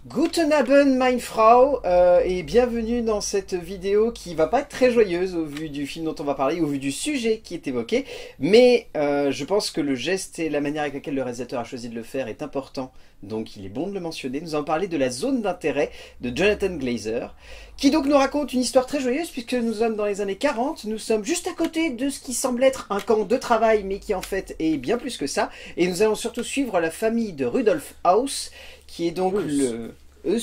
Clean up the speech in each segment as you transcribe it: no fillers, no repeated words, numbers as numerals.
Guten Abend, meine Frau, et bienvenue dans cette vidéo qui va pas être très joyeuse au vu du film dont on va parler, au vu du sujet qui est évoqué, mais je pense que le geste et la manière avec laquelle le réalisateur a choisi de le faire est important, donc il est bon de le mentionner. Nous allons parler de La Zone d'intérêt de Jonathan Glazer, qui donc nous raconte une histoire très joyeuse puisque nous sommes dans les années 40, nous sommes juste à côté de ce qui semble être un camp de travail, mais qui en fait est bien plus que ça, et nous allons surtout suivre la famille de Rudolf Haus, qui est donc le...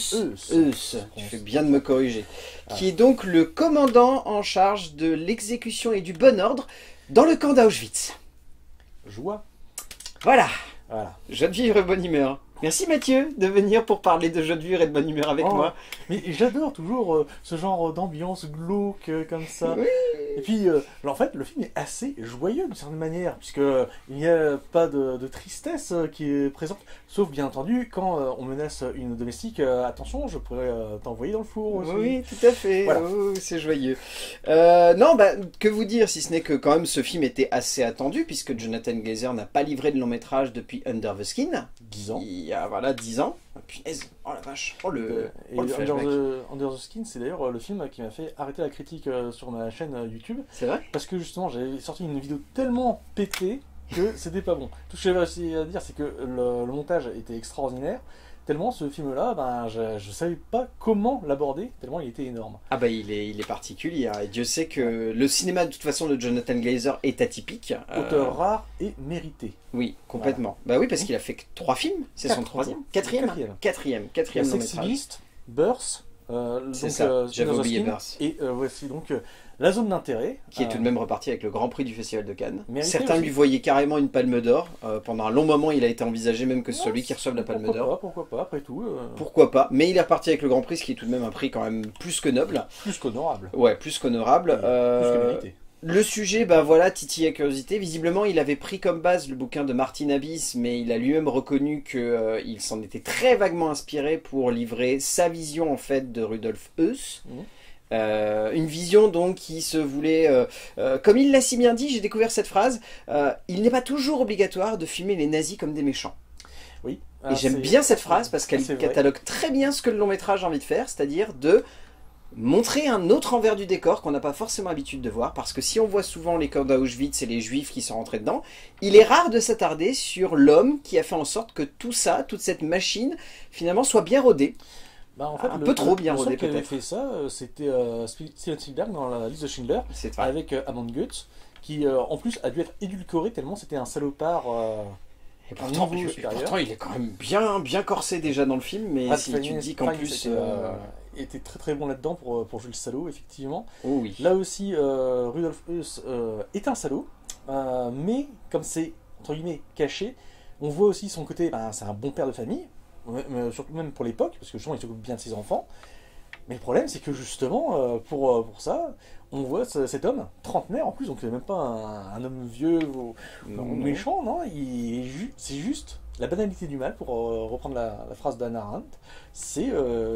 Tu fais bien de me corriger. Qui est donc le commandant en charge de l'exécution et du bon ordre dans le camp d'Auschwitz. Joie. Voilà. Voilà. Joie de vivre et bonne humeur. Merci Mathieu de venir pour parler de joie de vivre et de bonne humeur avec moi. Mais j'adore toujours ce genre d'ambiance glauque comme ça. Oui. Et puis, en fait, le film est assez joyeux d'une certaine manière, puisqu'il n'y a pas de tristesse qui est présente, sauf bien entendu quand on menace une domestique, attention, je pourrais t'envoyer dans le four aussi. Oui, tout à fait, Voilà. Oh, c'est joyeux. Non, que vous dire, si ce n'est que quand même ce film était assez attendu, puisque Jonathan Glazer n'a pas livré de long métrage depuis Under the Skin. 10 ans. Il y a, voilà, 10 ans. Oh, punaise, oh la vache, oh le flashback. Under the Skin, c'est d'ailleurs le film qui m'a fait arrêter la critique sur ma chaîne YouTube. C'est vrai? Parce que justement, j'avais sorti une vidéo tellement pétée que c'était pas bon. Tout ce que j'avais réussi à dire, c'est que le montage était extraordinaire. Tellement ce film-là, je savais pas comment l'aborder, tellement il était énorme. Ah bah il est particulier, hein. Et Dieu sait que le cinéma de toute façon de Jonathan Glazer est atypique. Auteur rare et mérité. Oui, complètement. Voilà. Bah oui, parce qu'il a fait que 3 films, c'est son 3e. Quatrième long métrage. Sexy Burst, c'est ça, j'avais oublié Burst. Et voici donc La Zone d'intérêt. Qui est tout de même reparti avec le Grand Prix du Festival de Cannes. Certains aussi. lui voyaient carrément une palme d'or. Pendant un long moment, il a été envisagé même que ce soit lui qui reçoive la palme d'or. Pourquoi pas, après tout. Pourquoi pas, mais il est reparti avec le Grand Prix, ce qui est tout de même un prix quand même plus que noble. Plus qu'honorable. Ouais, plus qu'honorable. Plus que mérité. Le sujet, bah voilà, titille à curiosité. Visiblement, il avait pris comme base le bouquin de Martin Abyss, mais il a lui-même reconnu qu'il s'en était très vaguement inspiré pour livrer sa vision en fait de Rudolf Höss. Une vision donc qui se voulait, comme il l'a si bien dit, j'ai découvert cette phrase, il n'est pas toujours obligatoire de filmer les nazis comme des méchants. Oui. Et j'aime bien cette phrase parce qu'elle catalogue très bien ce que le long métrage a envie de faire, c'est-à-dire de montrer un autre envers du décor qu'on n'a pas forcément l'habitude de voir, parce que si on voit souvent les camps d'Auschwitz et les juifs qui sont rentrés dedans, il est rare de s'attarder sur l'homme qui a fait en sorte que tout ça, toute cette machine, finalement soit bien rodée. En fait, un peu trop bien rodé peut-être. Le seul peut-être. qui avait fait ça, c'était Steven Spielberg dans la liste de Schindler, avec Amon Goetz, qui en plus a dû être édulcoré tellement c'était un salopard. Et pourtant, il est quand même bien corsé déjà dans le film, mais si tu te dis qu'en plus... était très très bon là-dedans pour jouer le salaud, effectivement. Oh oui. Là aussi, Rudolf Höss est un salaud, mais comme c'est, entre guillemets, caché, on voit aussi son côté, c'est un bon père de famille, surtout même pour l'époque, parce que justement il s'occupe bien de ses enfants. Mais le problème, c'est que justement, pour ça, on voit cet homme, trentenaire en plus, donc même pas un homme vieux ou méchant, non, c'est juste la banalité du mal, pour reprendre la phrase d'Hannah Arendt, c'est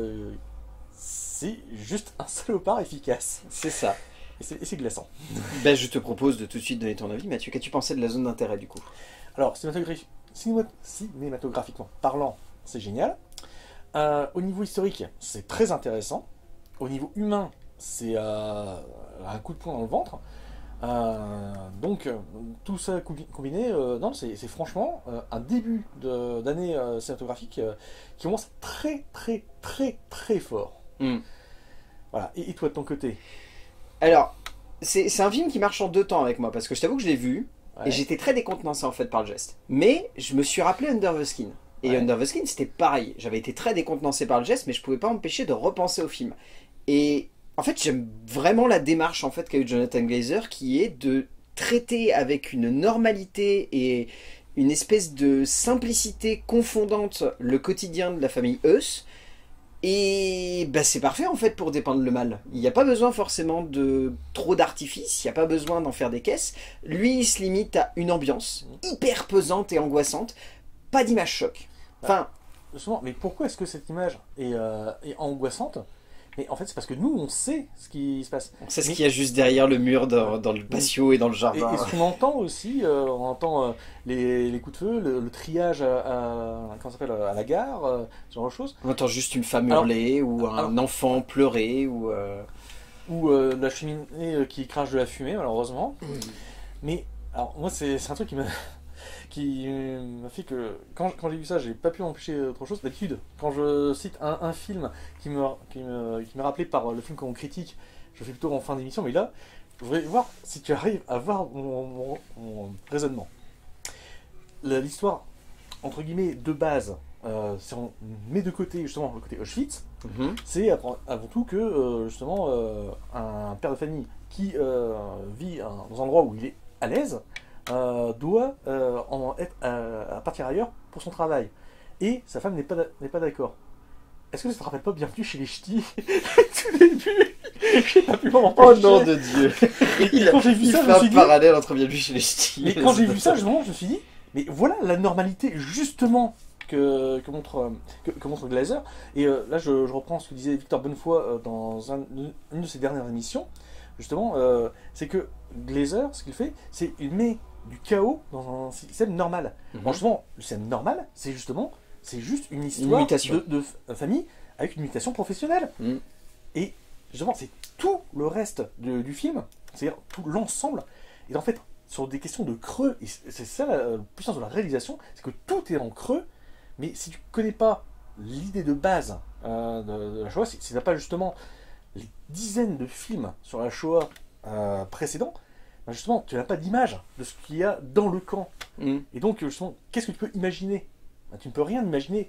juste un salopard efficace. C'est ça. Et c'est glaçant. Ben, je te propose de tout de suite donner ton avis. Mathieu, qu'as-tu pensé de La Zone d'intérêt du coup? Alors, cinématographiquement parlant, c'est génial. Au niveau historique, c'est très intéressant. Au niveau humain, c'est un coup de poing dans le ventre. Donc, tout ça combiné, non, c'est franchement un début d'année cinématographique qui commence très très très très fort. Voilà. Et toi de ton côté? Alors, c'est un film qui marche en 2 temps avec moi, parce que je t'avoue que je l'ai vu, Ouais. et j'étais très décontenancé en fait par le geste. Mais je me suis rappelé Under the Skin. Et Under the Skin, c'était pareil. J'avais été très décontenancé par le geste, mais je pouvais pas m'empêcher de repenser au film. Et en fait, j'aime vraiment la démarche en fait qu'a eu Jonathan Glazer, qui est de traiter avec une normalité et une espèce de simplicité confondante le quotidien de la famille Höss. Et bah, c'est parfait en fait pour dépeindre le mal. Il n'y a pas besoin forcément de trop d'artifice, il n'y a pas besoin d'en faire des caisses. Lui, il se limite à une ambiance hyper pesante et angoissante, pas d'image choc. Enfin, justement, mais pourquoi est-ce que cette image est angoissante? Mais en fait, c'est parce que nous, on sait ce qui se passe. On sait ce qu'il y a juste derrière le mur dans le patio et dans le jardin. Et ce qu'on entend aussi, on entend les coups de feu, le triage comment ça s'appelle, à la gare, ce genre de choses. On entend juste une femme hurler ou un enfant pleurer ou la cheminée qui crache de la fumée, malheureusement. Mais alors moi, c'est un truc qui m'a fait que quand j'ai vu ça, j'ai pas pu m'empêcher autre chose. D'habitude, quand je cite un film qui m'est rappelé par le film qu'on critique, je fais plutôt en fin d'émission, mais là, je voudrais voir si tu arrives à voir mon raisonnement. L'histoire, entre guillemets, de base, si on met de côté justement le côté Auschwitz, c'est avant tout que justement un père de famille qui vit dans un endroit où il est à l'aise, doit en être à partir ailleurs pour son travail. Et sa femme n'est pas d'accord. Est-ce que ça te rappelle pas Bienvenue chez les Ch'tis? Tout début, j'ai pas pu m'en empêcher. Oh nom de Dieu. Et quand j'ai vu ça, je me fait suis un dit... parallèle entre Bienvenue chez les Ch'tis. Mais quand j'ai vu ça, je me suis dit, mais voilà la normalité justement que montre Glazer. Et là, je reprends ce que disait Victor Bonnefoy dans une de ses dernières émissions. Justement, c'est que Glazer, ce qu'il fait, c'est qu'il met du chaos dans un système normal. Franchement, le système normal, c'est juste une histoire de famille avec une mutation professionnelle. Et justement, c'est tout le reste du film, c'est-à-dire tout l'ensemble, et en fait, sur des questions de creux, et c'est ça la puissance de la réalisation, c'est que tout est en creux, mais si tu connais pas l'idée de base de la Shoah, si tu n'as pas justement les dizaines de films sur la Shoah précédents, ben justement, tu n'as pas d'image de ce qu'il y a dans le camp. Et donc, justement, qu'est-ce que tu peux imaginer? Ben, tu ne peux rien imaginer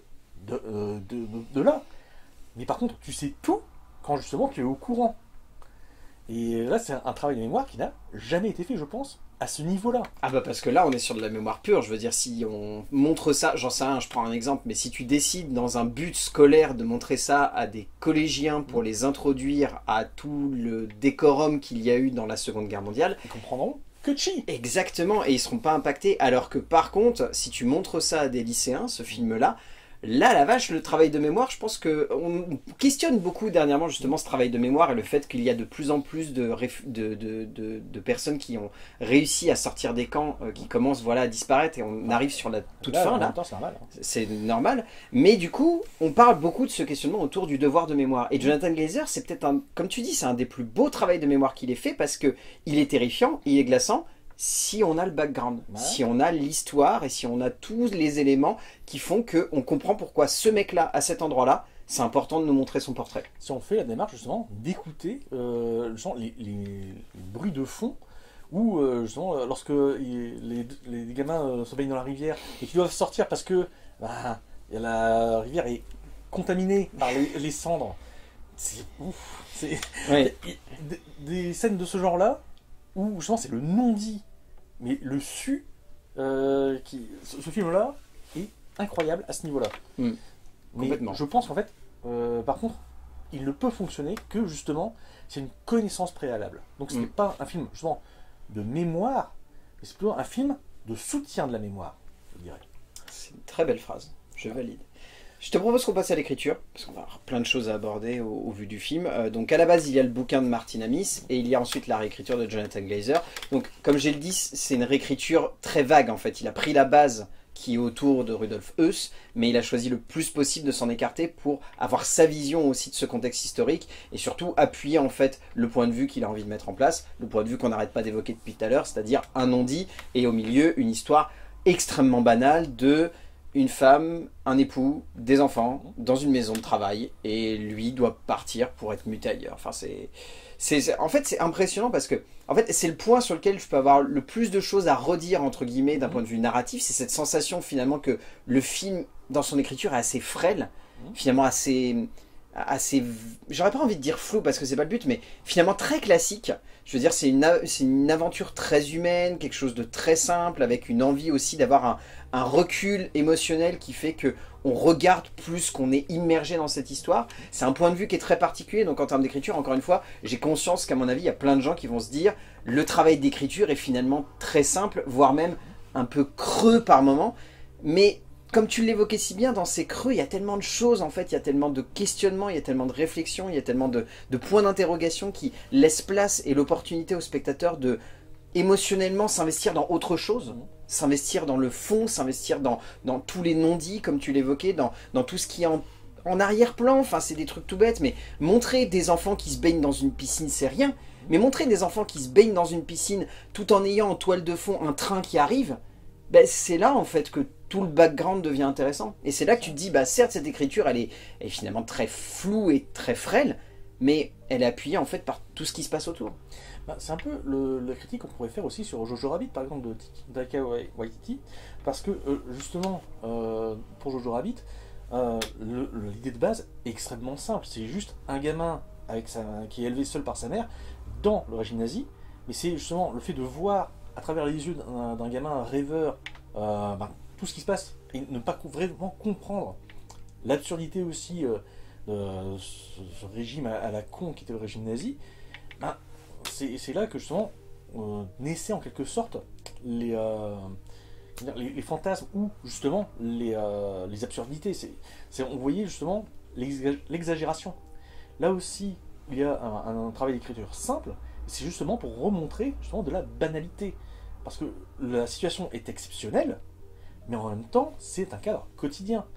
de là. Mais par contre, tu sais tout quand justement tu es au courant. Et là, c'est un travail de mémoire qui n'a jamais été fait, je pense, à ce niveau-là. Ah bah parce que là, on est sur de la mémoire pure. Je veux dire, si on montre ça, j'en sais rien, je prends un exemple, mais si tu décides dans un but scolaire de montrer ça à des collégiens pour les introduire à tout le décorum qu'il y a eu dans la Seconde Guerre mondiale, ils comprendront que chi. Exactement, et ils seront pas impactés. Alors que par contre, si tu montres ça à des lycéens, ce film-là, là, la vache, le travail de mémoire, je pense qu'on questionne beaucoup dernièrement justement ce travail de mémoire et le fait qu'il y a de plus en plus de personnes qui ont réussi à sortir des camps, qui commencent voilà, à disparaître et on arrive sur la toute fin là. C'est normal. C'est normal, mais du coup, on parle beaucoup de ce questionnement autour du devoir de mémoire. Et Jonathan Glazer, c'est peut-être comme tu dis, c'est un des plus beaux travaux de mémoire qu'il ait fait parce que il est terrifiant, il est glaçant. Si on a le background, si on a l'histoire et si on a tous les éléments qui font qu'on comprend pourquoi ce mec-là, à cet endroit-là, c'est important de nous montrer son portrait. Si on fait la démarche justement d'écouter les bruits de fond ou justement lorsque les gamins se baignent dans la rivière et qu'ils doivent sortir parce que la rivière est contaminée par les cendres. C'est ouf. Ouais. Des scènes de ce genre-là où justement c'est le non-dit, mais le su, ce film-là est incroyable à ce niveau-là. Complètement. Mais je pense qu'en fait, par contre, il ne peut fonctionner que justement, c'est une connaissance préalable. Donc ce n'est pas un film justement de mémoire, mais c'est plutôt un film de soutien de la mémoire, je dirais. C'est une très belle phrase, je valide. Je te propose qu'on passe à l'écriture, parce qu'on va avoir plein de choses à aborder au vu du film. Donc à la base, il y a le bouquin de Martin Amis, et il y a ensuite la réécriture de Jonathan Glazer. Donc comme j'ai le dit, c'est une réécriture très vague en fait. Il a pris la base qui est autour de Rudolf Höss, mais il a choisi le plus possible de s'en écarter pour avoir sa vision aussi de ce contexte historique, et surtout appuyer en fait le point de vue qu'il a envie de mettre en place, le point de vue qu'on n'arrête pas d'évoquer depuis tout à l'heure, c'est-à-dire un non-dit, et au milieu une histoire extrêmement banale de... une femme, un époux, des enfants, dans une maison de travail, et lui doit partir pour être muté ailleurs. Enfin, en fait, c'est impressionnant parce que en fait, c'est le point sur lequel je peux avoir le plus de choses à redire, entre guillemets, d'un point de vue narratif. C'est cette sensation, finalement, que le film, dans son écriture, est assez frêle, finalement assez j'aurais pas envie de dire flou parce que c'est pas le but, mais finalement très classique. Je veux dire, c'est une aventure très humaine, quelque chose de très simple, avec une envie aussi d'avoir un recul émotionnel qui fait que on regarde plus, qu'on est immergé dans cette histoire. C'est un point de vue qui est très particulier, donc en termes d'écriture, encore une fois, j'ai conscience qu'à mon avis, il y a plein de gens qui vont se dire le travail d'écriture est finalement très simple, voire même un peu creux par moment, mais comme tu l'évoquais si bien, dans ces creux, il y a tellement de choses, en fait, il y a tellement de questionnements, il y a tellement de réflexions, il y a tellement de points d'interrogation qui laissent place et l'opportunité au spectateur de émotionnellement s'investir dans autre chose, s'investir dans le fond, s'investir dans tous les non-dits, comme tu l'évoquais, dans tout ce qui est en arrière-plan, enfin c'est des trucs tout bêtes, mais montrer des enfants qui se baignent dans une piscine, c'est rien, mais montrer des enfants qui se baignent dans une piscine tout en ayant en toile de fond un train qui arrive, ben, c'est là en fait que tout le background devient intéressant. Et c'est là que tu te dis, bah certes cette écriture elle est finalement très floue et très frêle, mais elle est appuyée en fait par tout ce qui se passe autour. Bah, c'est un peu la critique qu'on pourrait faire aussi sur Jojo Rabbit, par exemple, de Taika Waititi, parce que justement, pour Jojo Rabbit, l'idée de base est extrêmement simple. C'est juste un gamin qui est élevé seul par sa mère dans le régime nazi, mais c'est justement le fait de voir à travers les yeux d'un gamin rêveur tout ce qui se passe et ne pas vraiment comprendre l'absurdité aussi de ce régime à la con qui était le régime nazi. Bah, c'est là que justement naissaient en quelque sorte les fantasmes ou justement les absurdités. On voyait justement l'exagération. Là aussi, il y a un travail d'écriture simple, c'est justement pour remontrer justement de la banalité. Parce que la situation est exceptionnelle, mais en même temps, c'est un cadre quotidien.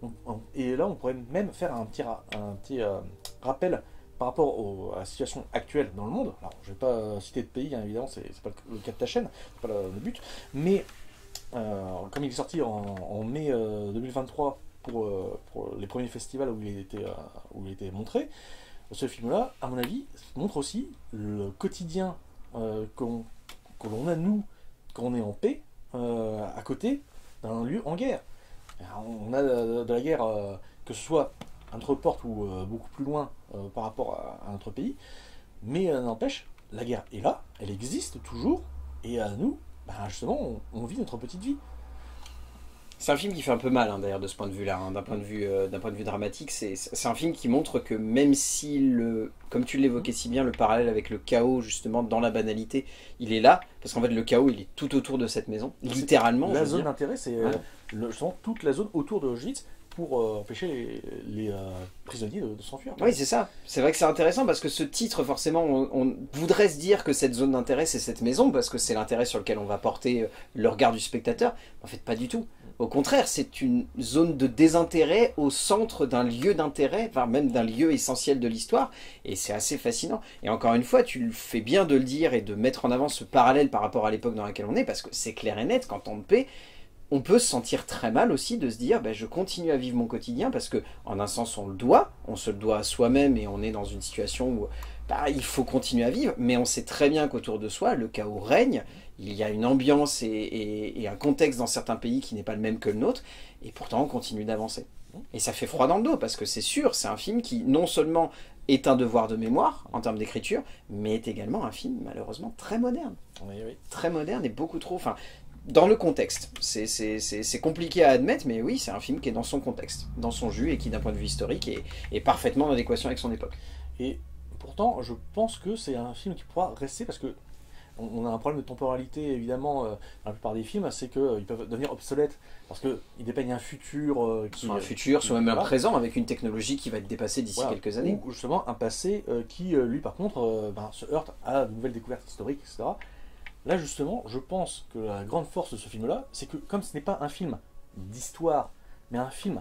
Et là, on pourrait même faire un petit rappel par rapport à la situation actuelle dans le monde. Alors, je ne vais pas citer de pays, hein, évidemment, c'est pas le cas de ta chaîne, c'est pas le but. Mais comme il est sorti en mai 2023 pour les premiers festivals où il était montré, ce film-là, à mon avis, montre aussi le quotidien que l'on a, nous, quand on est en paix, à côté d'un lieu en guerre. On a de la guerre, que ce soit à notre porte ou beaucoup plus loin par rapport à notre pays, mais n'empêche, la guerre est là, elle existe toujours, et à nous, justement, on vit notre petite vie. C'est un film qui fait un peu mal, hein, d'ailleurs, de ce point de vue-là, hein, d'un point de vue dramatique. C'est un film qui montre que même si, comme tu l'évoquais si bien, le parallèle avec le chaos, justement, dans la banalité, il est là, parce qu'en fait, le chaos, il est tout autour de cette maison, littéralement. La zone d'intérêt, c'est justement toute la zone autour de Auschwitz, pour empêcher les prisonniers de s'enfuir. Oui, c'est ça. C'est vrai que c'est intéressant parce que ce titre, forcément, on voudrait se dire que cette zone d'intérêt, c'est cette maison, parce que c'est l'intérêt sur lequel on va porter le regard du spectateur. En fait, pas du tout. Au contraire, c'est une zone de désintérêt au centre d'un lieu d'intérêt, enfin même d'un lieu essentiel de l'histoire, et c'est assez fascinant. Et encore une fois, tu fais bien de le dire et de mettre en avant ce parallèle par rapport à l'époque dans laquelle on est, parce que c'est clair et net, quand on paie, on peut se sentir très mal aussi de se dire je continue à vivre mon quotidien parce que en un sens on se le doit à soi-même et on est dans une situation où il faut continuer à vivre, mais on sait très bien qu'autour de soi le chaos règne, il y a une ambiance et un contexte dans certains pays qui n'est pas le même que le nôtre, et pourtant on continue d'avancer. Et ça fait froid dans le dos parce que c'est sûr, c'est un film qui non seulement est un devoir de mémoire en termes d'écriture, mais est également un film malheureusement très moderne. Oui. Très moderne et beaucoup trop... Dans le contexte, c'est compliqué à admettre, mais oui, c'est un film qui est dans son contexte, dans son jus, et qui, d'un point de vue historique, est parfaitement en adéquation avec son époque. Et pourtant, je pense que c'est un film qui pourra rester, parce que on a un problème de temporalité, évidemment, dans la plupart des films, c'est qu'ils peuvent devenir obsolètes, parce qu'ils dépeignent un futur soit un futur, soit même un présent, avec une technologie qui va être dépassée d'ici quelques années. Ou justement un passé qui, lui, par contre, se heurte à de nouvelles découvertes historiques, etc. Là, justement, je pense que la grande force de ce film-là, c'est que comme ce n'est pas un film d'histoire, mais un film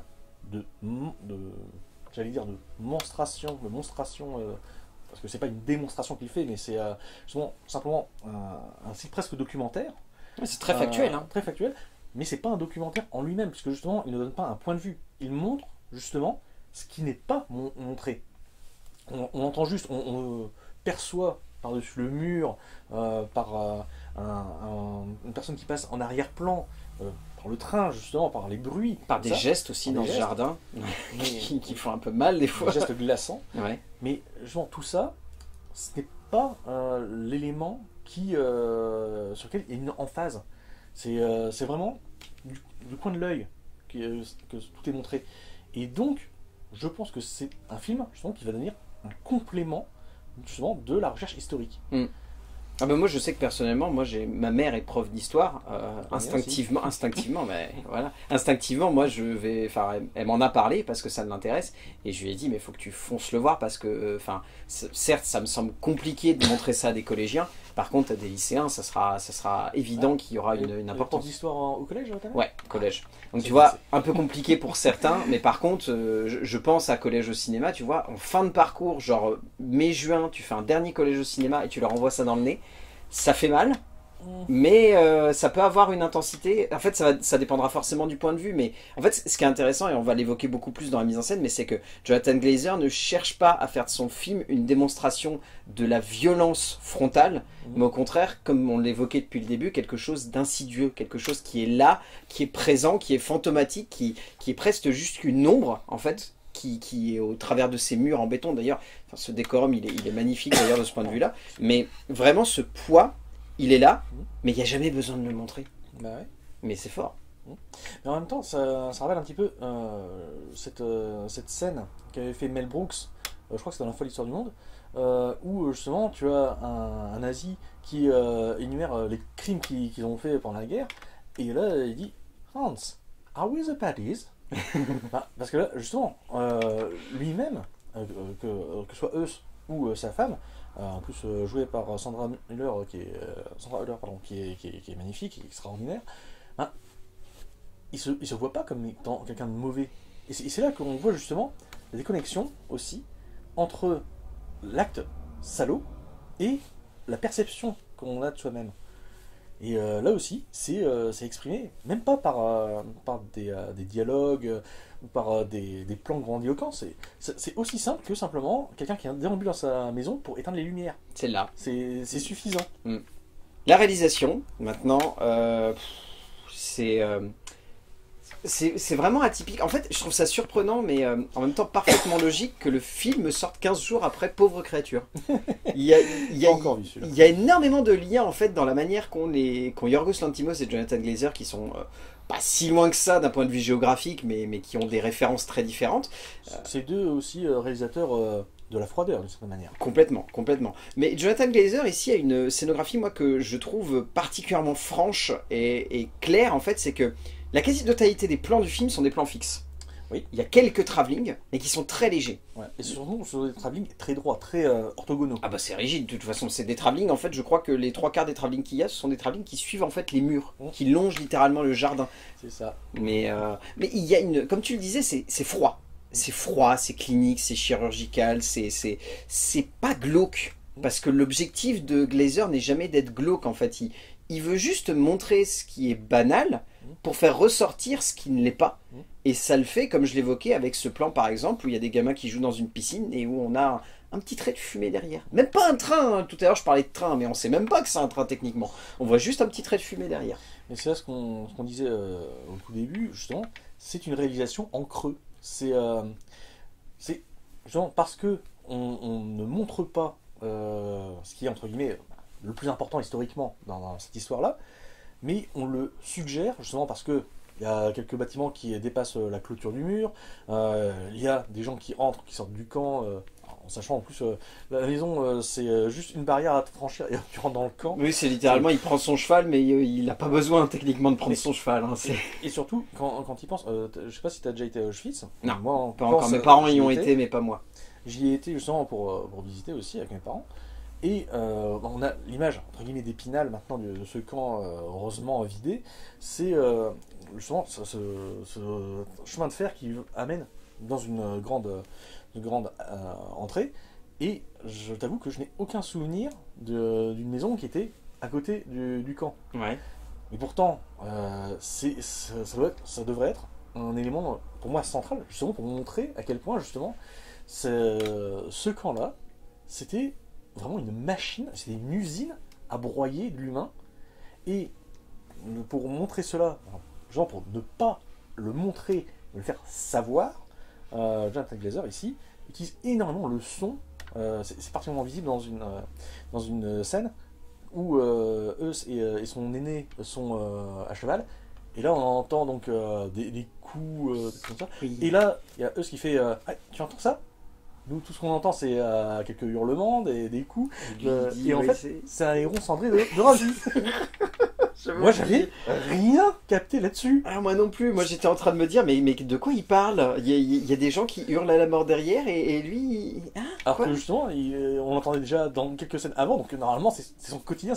j'allais dire, de monstration, parce que c'est pas une démonstration qu'il fait, mais c'est justement simplement un site presque documentaire. Ouais, c'est très factuel. Très factuel, mais c'est pas un documentaire en lui-même, puisque justement, il ne donne pas un point de vue. Il montre, justement, ce qui n'est pas montré. On entend juste, on perçoit par-dessus le mur, par une personne qui passe en arrière-plan, par le train justement, par les bruits. Par des gestes aussi dans ce jardin, qui font un peu mal des fois. Des gestes glaçants. Ouais. Mais justement tout ça, ce n'est pas l'élément sur lequel il y a une emphase. C'est vraiment du coin de l'œil que tout est montré. Et donc, je pense que c'est un film justement qui va devenir un complément justement de la recherche historique. Ah ben moi je sais que personnellement, ma mère est prof d'histoire, instinctivement, mais voilà, instinctivement moi elle m'en a parlé parce que ça l'intéresse et je lui ai dit mais il faut que tu fonces le voir parce que, certes ça me semble compliqué de montrer ça à des collégiens, par contre à des lycéens ça sera évident qu'il y aura une importance. Prof d'histoire au collège, Ouais, collège. Donc tu vois, un peu compliqué pour certains, mais par contre, je pense à collège au cinéma, tu vois, en fin de parcours, genre mai-juin, tu fais un dernier collège au cinéma et tu leur envoies ça dans le nez, ça fait mal, mais ça peut avoir une intensité. En fait, ça dépendra forcément du point de vue, mais en fait, ce qui est intéressant, et on va l'évoquer beaucoup plus dans la mise en scène, mais c'est que Jonathan Glazer ne cherche pas à faire de son film une démonstration de la violence frontale, mais au contraire, comme on l'évoquait depuis le début, quelque chose d'insidieux, quelque chose qui est là, qui est présent, qui est fantomatique, qui est presque juste une ombre, en fait, qui est au travers de ces murs en béton. D'ailleurs, ce décorum, il est magnifique d'ailleurs de ce point de vue-là, mais vraiment ce poids, il est là, mais il n'y a jamais besoin de le montrer. Bah ouais. Mais c'est fort. Mais en même temps, ça rappelle un petit peu cette scène qu'avait fait Mel Brooks, je crois que c'est dans La folle histoire du monde, où justement tu as un nazi qui énumère les crimes qu'ils ont fait pendant la guerre, et là il dit Hans, are we the baddies? Parce que là, justement, lui-même, que ce soit eux ou sa femme, en plus jouée par Sandra Hüller, qui est magnifique, qui est extraordinaire, hein, il se voit pas comme étant quelqu'un de mauvais. Et c'est là qu'on voit justement la déconnexion aussi entre l'acte salaud et la perception qu'on a de soi-même. Et là aussi, c'est exprimé, même pas par des dialogues ou par des plans grandiloquents. C'est aussi simple que simplement quelqu'un qui déambule dans sa maison pour éteindre les lumières. C'est là. C'est suffisant. La réalisation, maintenant, c'est vraiment atypique. En fait, je trouve ça surprenant, mais en même temps parfaitement logique que le film sorte 15 jours après Pauvre créature. Il y a énormément de liens en fait dans la manière qu'ont Yorgos Lanthimos et Jonathan Glazer, qui sont pas si loin que ça d'un point de vue géographique, mais qui ont des références très différentes. C'est deux aussi réalisateurs de la froideur d'une certaine manière. Complètement, complètement. Mais Jonathan Glazer ici a une scénographie, moi, que je trouve particulièrement franche et claire. En fait, c'est que la quasi-totalité des plans du film sont des plans fixes. Oui. Il y a quelques travelling, mais qui sont très légers. Ouais. Et surtout sur des travelling très droits, très orthogonaux. Ah bah c'est rigide, de toute façon, c'est des travelling. En fait, je crois que les 3/4 des travelling qu'il y a, ce sont des travelling qui suivent en fait les murs, qui longent littéralement le jardin. C'est ça. Mais il y a une, comme tu le disais, c'est froid. C'est froid, c'est clinique, c'est chirurgical, c'est pas glauque. Parce que l'objectif de Glazer n'est jamais d'être glauque, en fait. Il veut juste montrer ce qui est banal pour faire ressortir ce qui ne l'est pas. Et ça le fait, comme je l'évoquais, avec ce plan par exemple, où il y a des gamins qui jouent dans une piscine et où on a un petit trait de fumée derrière. Même pas un train, hein. Tout à l'heure je parlais de train, mais on sait même pas que c'est un train techniquement. On voit juste un petit trait de fumée derrière. Mais c'est là ce qu'on disait au tout début, justement, c'est une réalisation en creux. C'est justement parce que on ne montre pas ce qui est entre guillemets le plus important historiquement dans cette histoire-là, mais on le suggère justement parce que il y a quelques bâtiments qui dépassent la clôture du mur, il y a des gens qui entrent, qui sortent du camp, en sachant en plus la maison c'est juste une barrière à franchir et tu rentres dans le camp. Oui, c'est littéralement il prend son cheval, mais il n'a pas besoin techniquement de prendre son cheval. Hein, et surtout, quand il pense, je sais pas si tu as déjà été à Auschwitz. Non, moi, pas encore. Mes parents y ont été, mais pas moi. J'y ai été justement pour visiter aussi avec mes parents. Et on a l'image, entre guillemets, d'Épinal maintenant de ce camp heureusement vidé. C'est justement ce chemin de fer qui amène dans une grande entrée. Et je t'avoue que je n'ai aucun souvenir d'une maison qui était à côté du camp. Ouais. Et pourtant, ça devrait être un élément pour moi central, justement pour montrer à quel point justement ce camp-là, c'était vraiment une machine, c'était une usine à broyer de l'humain. Et pour montrer cela, genre pour ne pas le montrer, le faire savoir, Jonathan Glazer ici utilise énormément le son. C'est particulièrement visible dans une scène où Eus et son aîné sont à cheval. Et là on entend donc des coups comme ça. Oui. Et là il y a Eus qui fait ah, tu entends ça? Nous, tout ce qu'on entend, c'est quelques hurlements, des coups. Dit, Et en oui, fait, c'est un héron cendré de Ravi. Moi, j'avais rien capté là-dessus. Ah, moi non plus, moi j'étais en train de me dire, mais de quoi il parle? Il y a des gens qui hurlent à la mort derrière et lui... Ah, Alors quoi que justement, on l'entendait déjà dans quelques scènes avant, donc normalement, c'est son quotidien,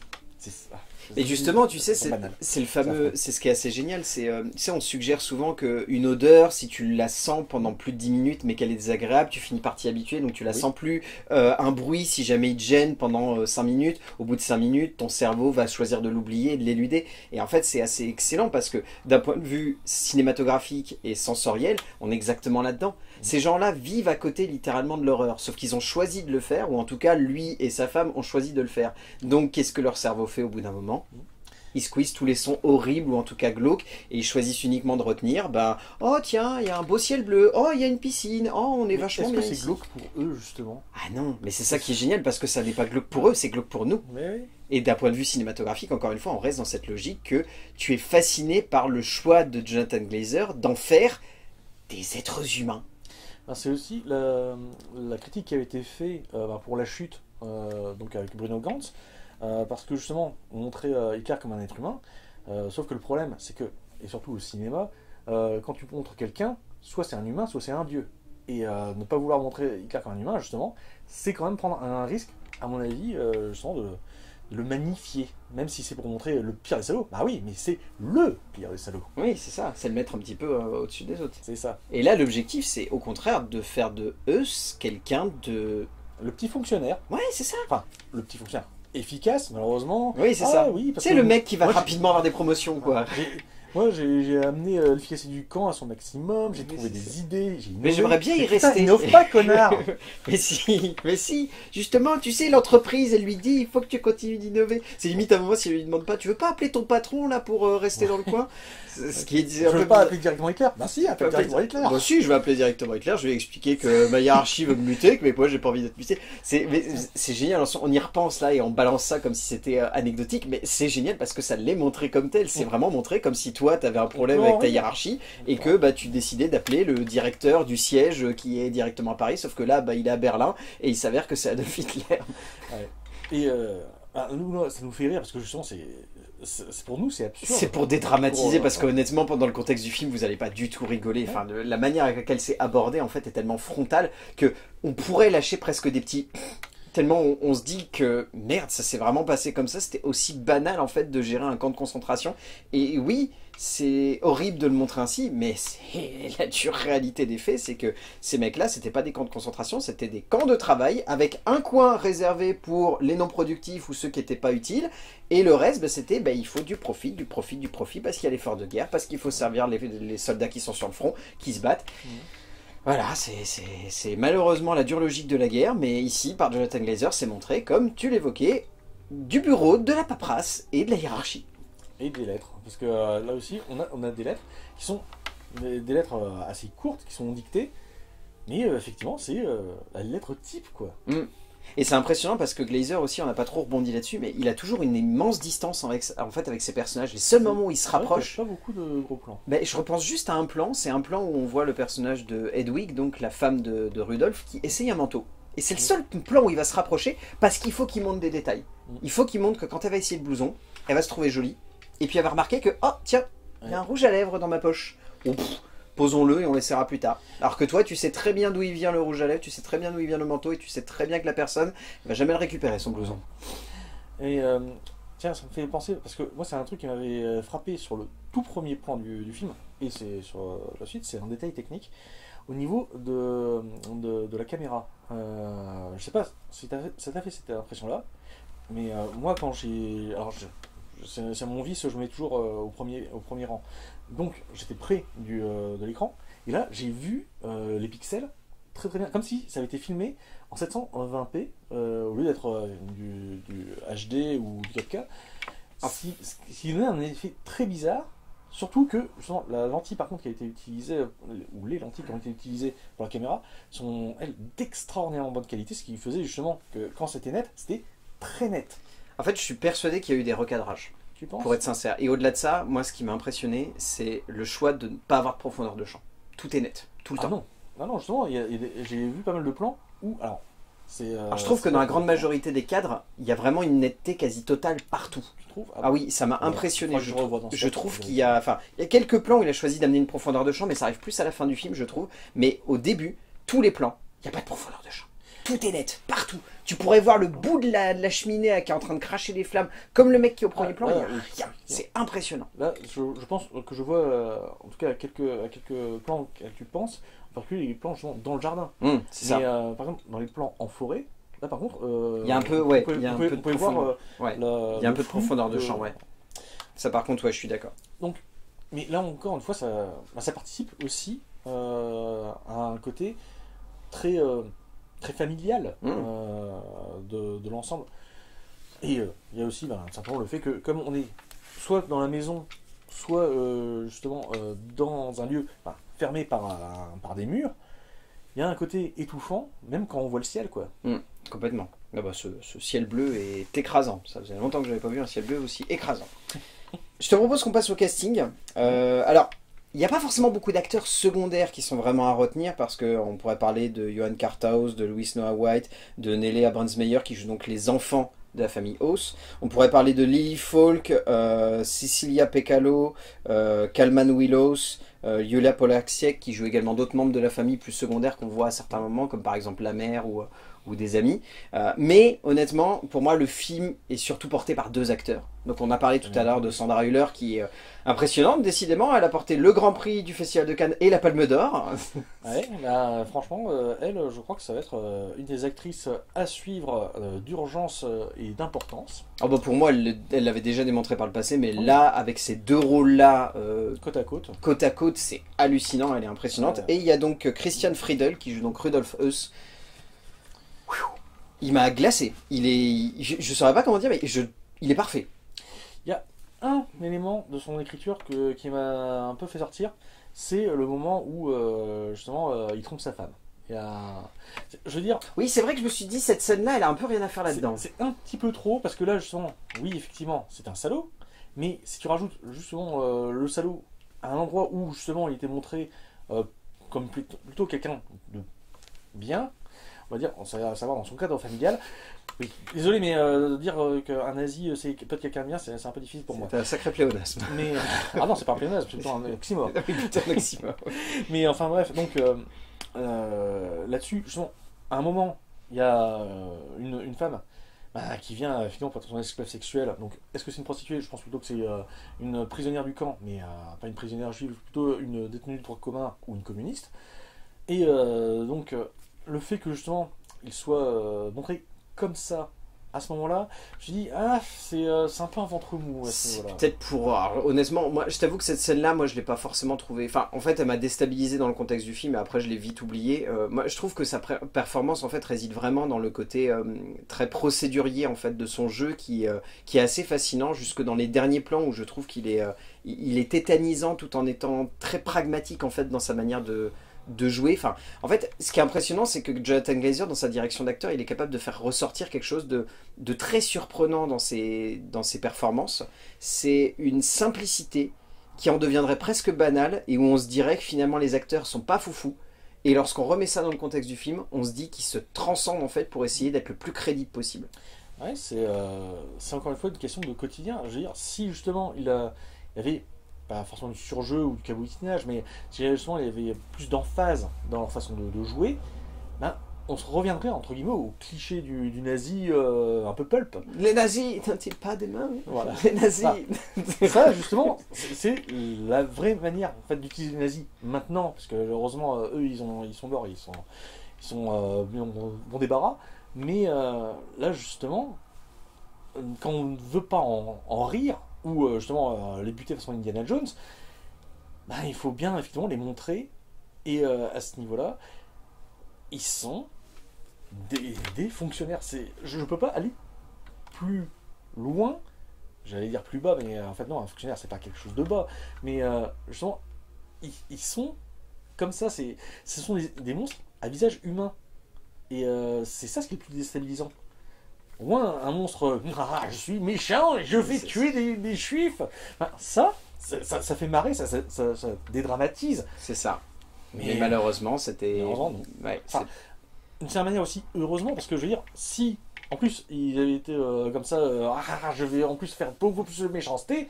Et justement, tu sais, banal. c'est le fameux, c'est ce qui est assez génial, c'est, tu sais, on suggère souvent qu'une odeur, si tu la sens pendant plus de 10 minutes, mais qu'elle est désagréable, tu finis par t'y habituer, donc tu la sens plus. Un bruit, si jamais il te gêne pendant 5 minutes, au bout de 5 minutes, ton cerveau va choisir de l'oublier, de l'éluder. Et en fait, c'est assez excellent parce que d'un point de vue cinématographique et sensoriel, on est exactement là-dedans. Ces gens-là vivent à côté littéralement de l'horreur, sauf qu'ils ont choisi de le faire, ou en tout cas, lui et sa femme ont choisi de le faire. Donc, qu'est-ce que leur cerveau fait au bout d'un moment? Ils squeezent tous les sons horribles ou en tout cas glauques et ils choisissent uniquement de retenir, oh tiens, il y a un beau ciel bleu, oh il y a une piscine, oh on est vachement bien Est-ce que ici. c'est glauque pour eux justement? Ah non, mais c'est ça qui est génial parce que ça n'est pas glauque pour eux, c'est glauque pour nous. Mais oui. Et d'un point de vue cinématographique, encore une fois, on reste dans cette logique que tu es fasciné par le choix de Jonathan Glazer d'en faire des êtres humains. C'est aussi la critique qui avait été faite pour La Chute, donc avec Bruno Gantz, parce que justement, on montrait Hitler comme un être humain, sauf que le problème, c'est que, et surtout au cinéma, quand tu montres quelqu'un, soit c'est un humain, soit c'est un dieu. Et ne pas vouloir montrer Hitler comme un humain, justement, c'est quand même prendre un risque, à mon avis, justement, de le magnifier, même si c'est pour montrer le pire des salauds. Bah oui, mais c'est le pire des salauds. Oui, c'est ça, c'est le mettre un petit peu au-dessus des autres. C'est ça. Et là, l'objectif, c'est au contraire de faire de Eus quelqu'un de... Le petit fonctionnaire. Ouais, c'est ça. Enfin, le petit fonctionnaire. Efficace, malheureusement. Oui, c'est ça. Oui, parce c'est que le mec qui va moi, rapidement avoir des promotions, quoi. Moi, j'ai amené l'efficacité du camp à son maximum, j'ai Oui, trouvé c'est des ça. idées, j'ai innové. Mais j'aimerais bien y Mais putain, rester. innove pas, connard. Mais si, justement, tu sais, l'entreprise, elle lui dit, il faut que tu continues d'innover. C'est limite à un moment, si elle lui demande pas, tu veux pas appeler ton patron, là, pour rester dans le coin? Ce qui est Je veux pas appeler directement Hitler. Bah si, appelle directement Hitler. Bah si, je vais appeler directement Hitler, je vais expliquer que ma hiérarchie veut me muter, que moi j'ai pas envie d'être muté. C'est génial, on y repense là et on balance ça comme si c'était anecdotique, mais c'est génial parce que ça l'est montré comme tel. C'est vraiment montré comme si toi t'avais un problème avec ta hiérarchie et que tu décidais d'appeler le directeur du siège qui est directement à Paris, sauf que là il est à Berlin et il s'avère que c'est Adolf Hitler. Ouais. Et nous, ça nous fait rire parce que justement, pour nous, c'est absurde. C'est pour dédramatiser parce que qu'honnêtement, pendant le contexte du film, vous n'allez pas du tout rigoler. Enfin, la manière avec laquelle c'est abordé en fait est tellement frontale que on pourrait lâcher presque des petits. Tellement on se dit que merde, ça s'est vraiment passé comme ça. C'était aussi banal en fait de gérer un camp de concentration. Et oui, c'est horrible de le montrer ainsi, mais c'est la dure réalité des faits, c'est que ces mecs-là, c'était pas des camps de concentration, c'était des camps de travail avec un coin réservé pour les non productifs ou ceux qui n'étaient pas utiles, et le reste, c'était il faut du profit, du profit, du profit, parce qu'il y a l'effort de guerre, parce qu'il faut servir les soldats qui sont sur le front, qui se battent. Voilà, c'est malheureusement la dure logique de la guerre, mais ici, par Jonathan Glazer, c'est montré, comme tu l'évoquais, du bureau, de la paperasse et de la hiérarchie. Et des lettres, parce que là aussi, on a des lettres qui sont des lettres assez courtes, qui sont dictées, mais effectivement, c'est la lettre type, quoi. Et c'est impressionnant parce que Glazer aussi, on n'a pas trop rebondi là-dessus, mais il a toujours une immense distance avec ses personnages. Les seuls moments où il se rapproche... Il n'y a pas beaucoup de gros plans. Je repense juste à un plan, c'est un plan où on voit le personnage de Hedwig, donc la femme de Rudolf, qui essaye un manteau. Et c'est le seul plan où il va se rapprocher parce qu'il faut qu'il montre des détails. Il faut qu'il montre que quand elle va essayer le blouson, elle va se trouver jolie. Et puis elle va remarquer que, oh tiens, il y a un rouge à lèvres dans ma poche. Posons-le et on l'essaiera plus tard. Alors que toi, tu sais très bien d'où il vient le rouge à lèvres, tu sais très bien d'où il vient le manteau et tu sais très bien que la personne ne va jamais le récupérer, son blouson. Et tiens, ça me fait penser, parce que moi c'est un truc qui m'avait frappé sur le tout premier plan du film, et c'est sur la suite, c'est un détail technique, au niveau de la caméra. Je sais pas si ça t'a fait cette impression-là, mais moi quand j'ai... Alors c'est mon vice, je me mets toujours au premier rang. Donc j'étais près de l'écran, et là j'ai vu les pixels très très bien, comme si ça avait été filmé en 720p au lieu d'être du HD ou du 4K. Ce qui donnait un effet très bizarre, surtout que justement, la lentille par contre qui a été utilisée, ou les lentilles qui ont été utilisées pour la caméra, sont elles d'extraordinairement bonne qualité, ce qui faisait justement que quand c'était net, c'était très net. En fait, je suis persuadé qu'il y a eu des recadrages. Tu penses ? Pour être sincère. Et au-delà de ça, moi, ce qui m'a impressionné, c'est le choix de ne pas avoir de profondeur de champ. Tout est net, tout le temps. Non. Non, non, justement, j'ai vu pas mal de plans où. Alors, Alors, je trouve que dans la grande majorité des cadres, il y a vraiment une netteté quasi totale partout. Tu trouves? Ah oui, ça m'a impressionné. Je trouve qu'il qu'il y a, enfin, il y a quelques plans où il a choisi d'amener une profondeur de champ, mais ça arrive plus à la fin du film, je trouve. Mais au début, tous les plans, il n'y a pas de profondeur de champ. Tout est net, partout. Tu pourrais voir le bout de la cheminée qui est en train de cracher des flammes, comme le mec qui est au premier plan. C'est impressionnant. Là, je pense que je vois, en tout cas, à quelques plans que tu penses, en particulier les plans justement, dans le jardin. C'est ça. Par exemple, dans les plans en forêt, là par contre, il y a un peu, ouais, il y a un peu de profondeur. Ouais. Il y a un peu de profondeur de champ, ouais. Ça, par contre, ouais, je suis d'accord. Donc, mais là encore une fois, ça participe aussi à un côté très familial de l'ensemble. Et il y a aussi simplement le fait que, comme on est soit dans la maison, soit justement dans un lieu fermé par des murs, il y a un côté étouffant, même quand on voit le ciel, quoi. Complètement. Ah bah, ce ciel bleu est écrasant. Ça faisait longtemps que je n'avais pas vu un ciel bleu aussi écrasant. Je te propose qu'on passe au casting. Alors, il n'y a pas forcément beaucoup d'acteurs secondaires qui sont vraiment à retenir, parce qu'on pourrait parler de Johan Carthaus, de Louis Noah White, de Nelly Abransmeyer, qui jouent donc les enfants de la famille Haus. On pourrait parler de Lily Falk, Cecilia Pekalo, Kalman Willows, Yulia Polaksiek, qui joue également d'autres membres de la famille plus secondaires qu'on voit à certains moments, comme par exemple la mère ou des amis. Mais honnêtement, pour moi, le film est surtout porté par deux acteurs. Donc on a parlé tout à l'heure de Sandra Hüller, qui est impressionnante, décidément. Elle a porté le Grand Prix du Festival de Cannes et la Palme d'Or. Ouais, franchement, elle, je crois que ça va être une des actrices à suivre d'urgence et d'importance. Oh bah pour moi, elle l'avait déjà démontré par le passé, mais là, avec ces deux rôles-là, côte à côte, c'est hallucinant, elle est impressionnante. Et il y a donc Christian Friedel, qui joue donc Rudolf Höss. Il m'a glacé. Je saurais pas comment dire, mais il est parfait. Il y a un élément de son écriture qui m'a un peu fait sortir, c'est le moment où justement il trompe sa femme. Je veux dire... Oui, c'est vrai que je me suis dit, cette scène-là, elle a un peu rien à faire là-dedans. C'est un petit peu trop, parce que là, justement, oui, effectivement, c'est un salaud, mais si tu rajoutes justement le salaud à un endroit où justement il était montré comme plutôt quelqu'un de bien, on va dire, à savoir dans son cadre familial. Oui, désolé, mais dire qu'un nazi c'est peut-être quelqu'un de bien, c'est un peu difficile pour moi. C'est un sacré pléonasme. Mais, ah non, c'est pas un pléonasme, c'est plutôt un oxymore. Oui, plutôt un oxymore. Mais enfin bref, donc là-dessus, justement, à un moment, il y a une femme qui vient finalement pour être son esclave sexuelle. Donc, est-ce que c'est une prostituée? Je pense plutôt que c'est une prisonnière du camp, mais pas une prisonnière juive, plutôt une détenue de droit commun ou une communiste. Et donc, le fait que justement il soit montré comme ça à ce moment-là, je dis c'est un peu un ventre mou. C'est peut-être pour... Alors, honnêtement, moi je t'avoue que cette scène-là, moi je l'ai pas forcément trouvée... Enfin, en fait, elle m'a déstabilisé dans le contexte du film, et après je l'ai vite oublié. Moi je trouve que sa performance en fait réside vraiment dans le côté très procédurier en fait de son jeu qui est assez fascinant, jusque dans les derniers plans où je trouve qu'il est, il est tétanisant tout en étant très pragmatique en fait dans sa manière de jouer. Enfin, en fait, ce qui est impressionnant, c'est que Jonathan Glazer, dans sa direction d'acteur, il est capable de faire ressortir quelque chose de très surprenant dans ses performances. C'est une simplicité qui en deviendrait presque banale, et où on se dirait que finalement les acteurs sont pas foufous. Et lorsqu'on remet ça dans le contexte du film, on se dit qu'ils se transcendent en fait pour essayer d'être le plus crédible possible. Ouais, c'est encore une fois une question de quotidien. Je veux dire, si justement il y avait pas forcément du surjeu ou du cabouitinage, mais si justement il y avait plus d'emphase dans leur façon de jouer, on se reviendrait entre guillemets au cliché du nazi un peu pulp. Les nazis n'ont-ils pas des mains? Voilà. Les nazis. Ça justement, c'est la vraie manière en fait d'utiliser les nazis maintenant, parce que heureusement eux ils sont morts, ils sont bon débarras. Mais là justement, quand on ne veut pas en rire, ou justement les buter de façon Indiana Jones, il faut bien effectivement les montrer, et à ce niveau-là, ils sont des fonctionnaires. Je ne peux pas aller plus loin, j'allais dire plus bas, mais en fait non, un fonctionnaire c'est pas quelque chose de bas, mais justement, ils sont comme ça, ce sont des monstres à visage humain, et c'est ça ce qui est le plus déstabilisant. Au moins, un monstre, je suis méchant, je vais tuer des juifs. Ça fait marrer, ça dédramatise. C'est ça. Mais malheureusement, c'était... Malheureusement, non. Ouais, Enfin, d'une certaine manière aussi, heureusement, parce que je veux dire, si en plus ils avaient été comme ça, je vais en plus faire beaucoup plus de méchanceté,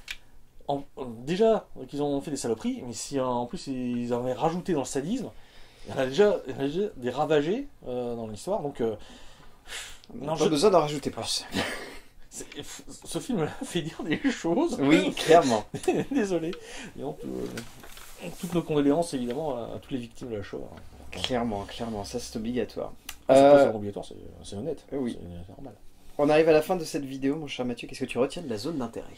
déjà qu'ils ont fait des saloperies, mais si en plus ils avaient rajouté dans le sadisme, il y en a déjà des ravagés dans l'histoire, donc on n'a pas besoin d'en rajouter plus. Ce film fait dire des choses. Oui, clairement. Désolé. Et toutes nos condoléances évidemment à toutes les victimes de la Shoah. Clairement, ça c'est obligatoire. C'est pas obligatoire, c'est honnête. Oui. C'est normal. On arrive à la fin de cette vidéo, mon cher Mathieu. Qu'est-ce que tu retiens de la zone d'intérêt?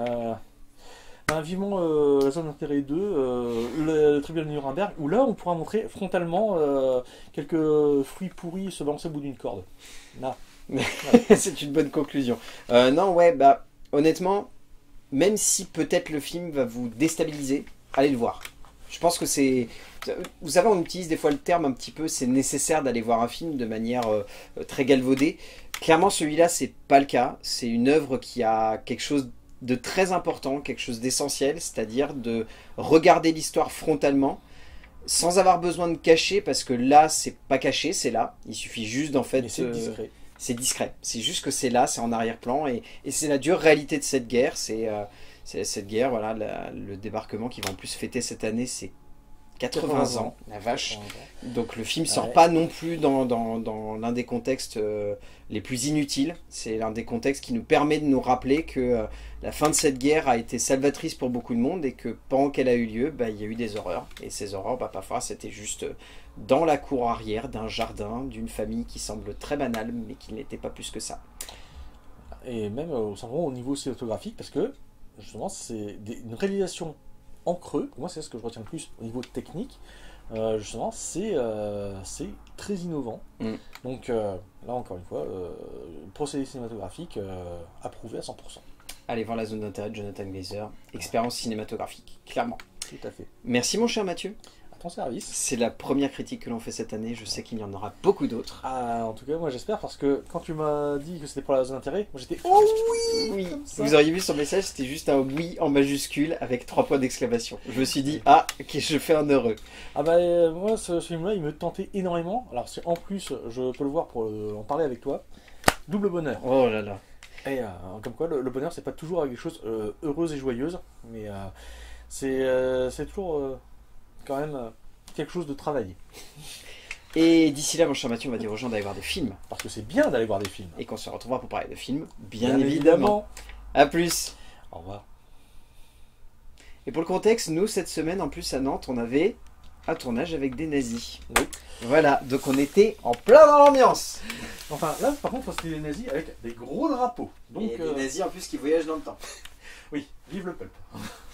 Vivement la zone d'intérêt 2, le tribunal de Nuremberg, où là on pourra montrer frontalement quelques fruits pourris se balancer au bout d'une corde. Là. C'est une bonne conclusion. Non, ouais, bah honnêtement, même si peut-être le film va vous déstabiliser, allez le voir. Je pense que c'est... Vous savez, on utilise des fois le terme un petit peu, c'est nécessaire d'aller voir un film de manière très galvaudée. Clairement, celui-là, c'est pas le cas. C'est une œuvre qui a quelque chose de très important, quelque chose d'essentiel, c'est-à-dire de regarder l'histoire frontalement, sans avoir besoin de cacher, parce que là, c'est pas caché, c'est là. Il suffit juste d'en fait... c'est discret. C'est discret. C'est juste que c'est là, c'est en arrière-plan, et c'est la dure réalité de cette guerre. C'est cette guerre, voilà, le débarquement qui va en plus fêter cette année, c'est 80 ans, la vache. Donc le film sort pas non plus dans l'un des contextes les plus inutiles. C'est l'un des contextes qui nous permet de nous rappeler que la fin de cette guerre a été salvatrice pour beaucoup de monde et que pendant qu'elle a eu lieu, bah, il y a eu des horreurs. Et ces horreurs, bah, parfois, c'était juste dans la cour arrière d'un jardin, d'une famille qui semble très banale, mais qui n'était pas plus que ça. Et même simplement au niveau cinématographique, parce que justement, c'est une réalisation en creux. Pour moi, c'est ce que je retiens le plus au niveau technique. Justement, c'est très innovant. Donc là, encore une fois, procédé cinématographique approuvé à 100%. Allez voir la zone d'intérêt de Jonathan Glazer. Expérience cinématographique, clairement. Tout à fait. Merci mon cher Mathieu. À ton service. C'est la première critique que l'on fait cette année. Je sais qu'il y en aura beaucoup d'autres. En tout cas, moi j'espère, parce que quand tu m'as dit que c'était pour la zone d'intérêt, moi j'étais oh oui, oui. Vous auriez vu son message, c'était juste un oui en majuscule avec 3 points d'exclamation. Je me suis dit, ah, ok, je fais un heureux. Ah bah moi ce film-là, il me tentait énormément. Alors si en plus je peux le voir pour en parler avec toi, double bonheur. Oh là là. Et comme quoi, le bonheur, c'est pas toujours avec des choses heureuses et joyeuses, mais c'est toujours quand même quelque chose de travaillé. Et d'ici là, mon cher Mathieu, on va dire aux gens d'aller voir des films. Parce que c'est bien d'aller voir des films. Et qu'on se retrouvera pour parler de films, bien évidemment. A plus. Au revoir. Et pour le contexte, nous, cette semaine, en plus à Nantes, on avait un tournage avec des nazis. Oui. Voilà, donc on était en plein dans l'ambiance. Enfin, là, par contre, c'était des nazis avec des gros drapeaux. Donc, et des nazis en plus qui voyagent dans le temps. Oui, vive le peuple.